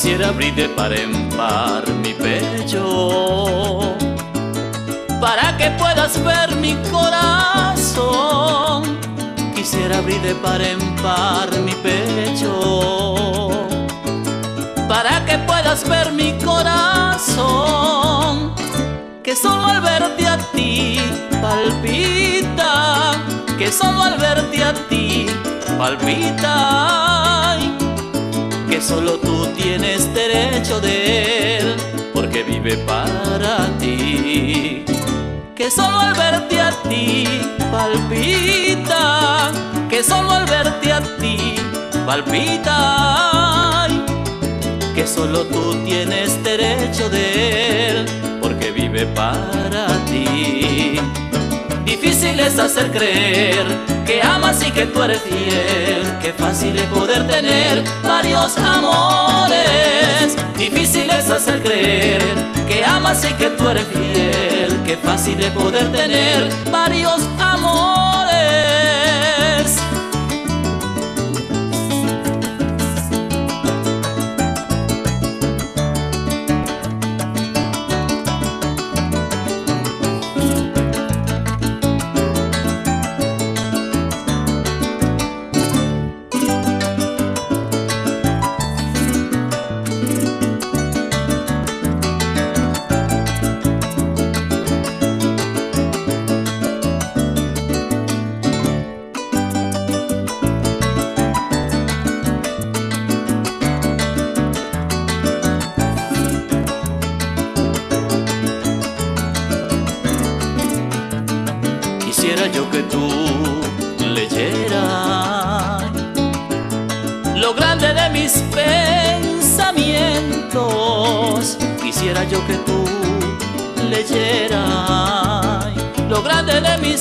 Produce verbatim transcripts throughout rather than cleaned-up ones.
Quisiera abrir de par en par mi pecho para que puedas ver mi corazón. Quisiera abrir de par en par mi pecho para que puedas ver mi corazón, que solo al verte a ti palpita, que solo al verte a ti palpita, que solo tú tienes derecho de él, porque vive para ti. Que solo al verte a ti palpita, que solo al verte a ti palpita, que solo tú tienes derecho de él, porque vive para ti. Difícil es hacer creer que amas y que tú eres fiel, qué fácil es poder tener varios amores. Difícil es hacer creer que amas y que tú eres fiel, qué fácil es poder tener varios amores. Quisiera yo que tú leyeras lo grande de mis pensamientos. Quisiera yo que tú leyeras lo grande de mis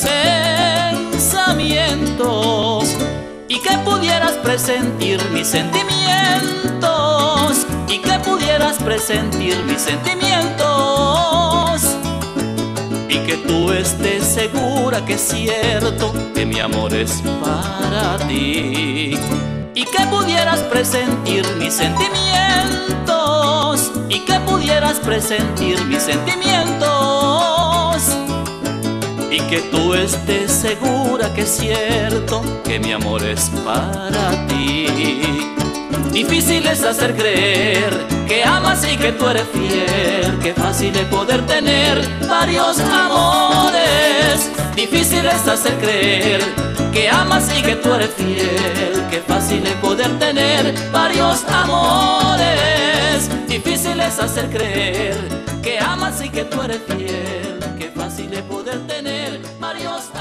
pensamientos, y que pudieras presentir mis sentimientos, y que pudieras presentir mis sentimientos, y que tú estés segura que es cierto que mi amor es para ti. Y que pudieras presentir mis sentimientos, y que pudieras presentir mis sentimientos, y que tú estés segura que es cierto que mi amor es para ti. Difícil es hacer creer que amas y que tú eres fiel, qué fácil es poder tener varios amores. Difícil es hacer creer que amas y que tú eres fiel, qué fácil es poder tener varios amores. Difícil es hacer creer que amas y que tú eres fiel, qué fácil es poder tener varios amores.